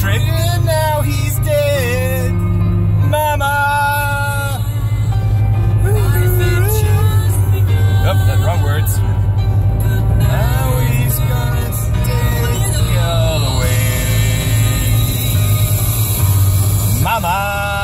trick, and now he's dead. Mama. Oh, that's wrong words. Now he's gonna take it all away. Mama.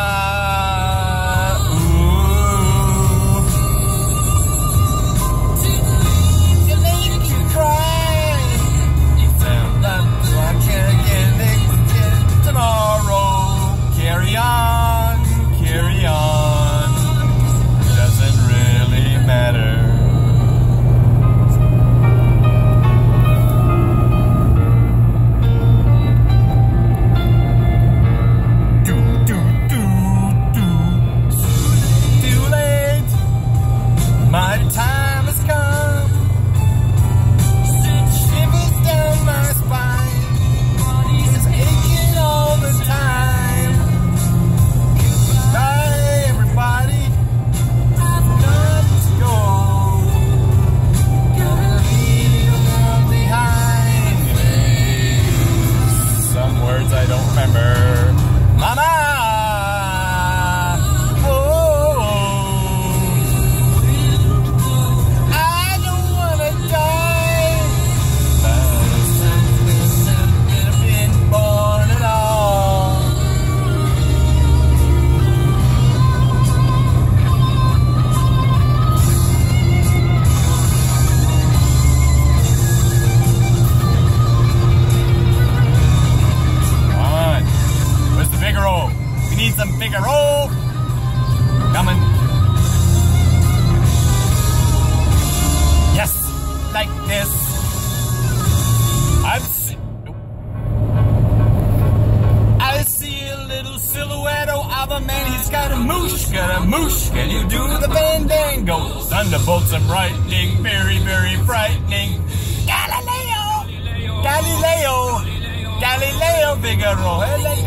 Can you do the fandango? Thunderbolts and lightning, very, very frightening. Galileo, Galileo, Galileo Figaro, hey, let's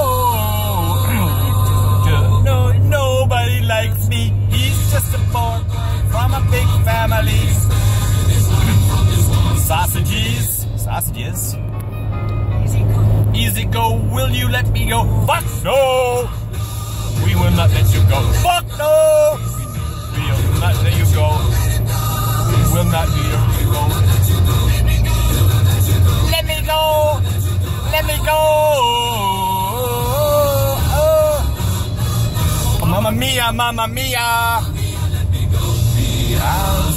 go. No, nobody likes me. He's just a boy from a big family. Sausages, sausages. Easy go, will you let me go? Fuck no! We will not let you go. Fuck no! We will not let you go. We will not let you go. Let me go! Let me go! Oh, mamma mia, mamma mia!